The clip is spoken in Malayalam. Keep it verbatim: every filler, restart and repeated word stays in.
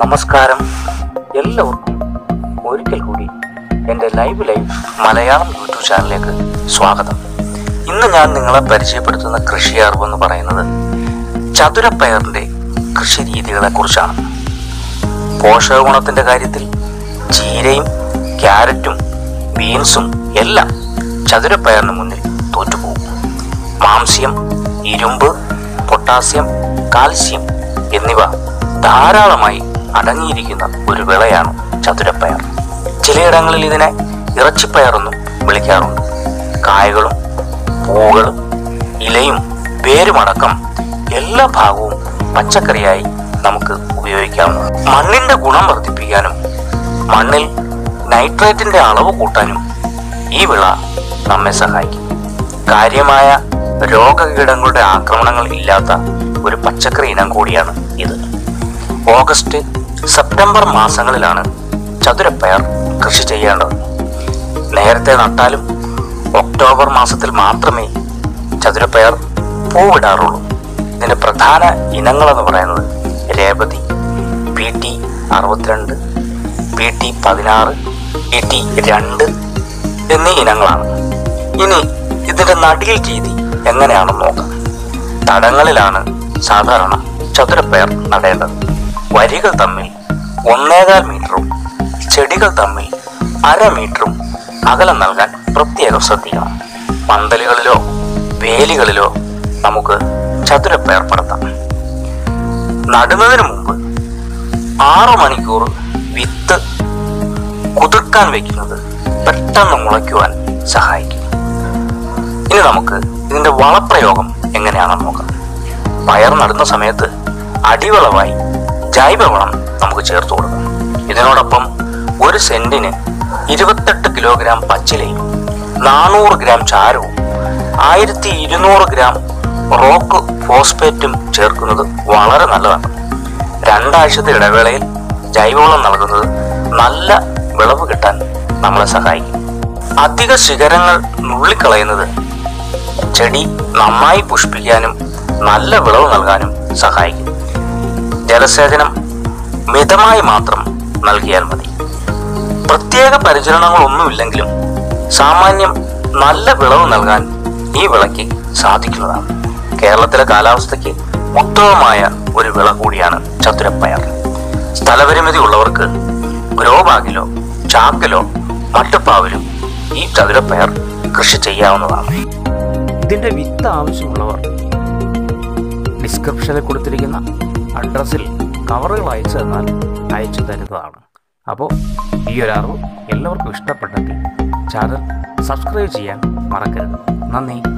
നമസ്കാരം എല്ലാവർക്കും ഒരിക്കൽ കൂടി എൻ്റെ ലൈവ് ലൈവ് മലയാളം യൂട്യൂബ് ചാനലിലേക്ക് സ്വാഗതം. ഇന്ന് ഞാൻ നിങ്ങളെ പരിചയപ്പെടുത്തുന്ന കൃഷി അറിവെന്ന് പറയുന്നത് ചതുരപ്പയറിൻ്റെ കൃഷി രീതികളെ കുറിച്ചാണ്. പോഷക ഗുണത്തിൻ്റെ കാര്യത്തിൽ ചീരയും ക്യാരറ്റും ബീൻസും എല്ലാം ചതുരപ്പയറിന് മുന്നിൽ തോറ്റുപോകും. മാംസ്യം, ഇരുമ്പ്, പൊട്ടാസ്യം, കാൽസ്യം എന്നിവ ധാരാളമായി അടങ്ങിയിരിക്കുന്ന ഒരു വിളയാണ് ചതുരപ്പയർ. ചിലയിടങ്ങളിൽ ഇതിനെ ഇറച്ചിപ്പയറെന്നും വിളിക്കാറുണ്ട്. കായകളും പൂവുകളും ഇലയും വേരുമടക്കം എല്ലാ ഭാഗവും പച്ചക്കറിയായി നമുക്ക് ഉപയോഗിക്കാവുന്നതാണ്. മണ്ണിന്റെ ഗുണം വർദ്ധിപ്പിക്കാനും മണ്ണിൽ നൈട്രേറ്റിന്റെ അളവ് കൂട്ടാനും ഈ വിള നമ്മെ സഹായിക്കും. കാര്യമായ രോഗകീടങ്ങളുടെ ആക്രമണങ്ങൾ ഇല്ലാത്ത ഒരു പച്ചക്കറി ഇനം കൂടിയാണ് ഇത്. ഓഗസ്റ്റ് സെപ്റ്റംബർ മാസങ്ങളിലാണ് ചതുരപ്പയർ കൃഷി ചെയ്യേണ്ടത്. നേരത്തെ നട്ടാലും ഒക്ടോബർ മാസത്തിൽ മാത്രമേ ചതുരപ്പയർ പൂവിടാറുള്ളൂ. ഇതിൻ്റെ പ്രധാന ഇനങ്ങളെന്ന് പറയുന്നത് രേവതി, പി ടി അറുപത്തിരണ്ട്, പി ടി പതിനാറ്, പി ടി രണ്ട് എന്നീ ഇനങ്ങളാണ്. ഇനി ഇതിൻ്റെ നടീൽ രീതി എങ്ങനെയാണെന്ന് നോക്കാം. തടങ്ങളിലാണ് സാധാരണ ചതുരപ്പയർ നടേണ്ടത്. വരികൾ തമ്മിൽ ഒന്നേകാൽ മീറ്ററും ചെടികൾ തമ്മിൽ അര മീറ്ററും അകലം നൽകാൻ പ്രത്യേകം ശ്രദ്ധിക്കണം. പന്തലുകളിലോ വേലികളിലോ നമുക്ക് ചതുരപ്പയർ പടർത്താം. നടുന്നതിന് മുമ്പ് ആറു മണിക്കൂർ വിത്ത് കുതിർക്കാൻ വയ്ക്കുന്നത് പെട്ടെന്ന് മുളയ്ക്കുവാൻ സഹായിക്കും. ഇനി നമുക്ക് ഇതിൻ്റെ വളപ്രയോഗം എങ്ങനെയാണെന്ന് നോക്കാം. പയർ നടുന്ന സമയത്ത് അടിവളമായി ജൈവവളം നമുക്ക് ചേർത്ത് കൊടുക്കാം. ഇതിനോടൊപ്പം ഒരു സെന്റിന് ഇരുപത്തെട്ട് കിലോഗ്രാം പച്ചിലയും നാനൂറ് ഗ്രാം ചാരവും ആയിരത്തി ഇരുന്നൂറ് ഗ്രാം റോക്ക് ഫോസ്ഫേറ്റും ചേർക്കുന്നത് വളരെ നല്ലതാണ്. രണ്ടാഴ്ചത്തെ ഇടവേളയിൽ ജൈവവളം നൽകുന്നത് നല്ല വിളവ് കിട്ടാൻ നമ്മളെ സഹായിക്കും. അധിക ശിഖരങ്ങൾ നുള്ളിക്കളയുന്നത് ചെടി നന്നായി പുഷ്പിക്കാനും നല്ല വിളവ് നൽകാനും സഹായിക്കും. ജലസേചനം മിതമായി മാത്രം നൽകിയാൽ മതി. പ്രത്യേക പരിചരണങ്ങളൊന്നുമില്ലെങ്കിലും സാമാന്യം നല്ല വിളവ് നൽകാൻ ഈ വിളയ്ക്ക് സാധിക്കുന്നതാണ്. കേരളത്തിലെ കാലാവസ്ഥയ്ക്ക് ഉത്തമമായ ഒരു വിള കൂടിയാണ് ചതുരപ്പയർ. സ്ഥലപരിമിതി ഉള്ളവർക്ക് ഗ്രോ ബാഗിലോ ചാക്കിലോ മട്ടുപ്പാവിലും ഈ ചതുരപ്പയർ കൃഷി ചെയ്യാവുന്നതാണ്. ഇതിൻ്റെ വിത്ത് ആവശ്യമുള്ളവർ ഡിസ്ക്രിപ്ഷനിൽ കൊടുത്തിരിക്കുന്ന അഡ്രസ്സിൽ കവറുകൾ അയച്ചു തന്നാൽ അയച്ചു തരുന്നതാണ്. അപ്പോൾ ഈ ഒരു അറിവ് എല്ലാവർക്കും ഇഷ്ടപ്പെട്ടെങ്കിൽ ചാനൽ സബ്സ്ക്രൈബ് ചെയ്യാൻ മറക്കരുത്. നന്ദി.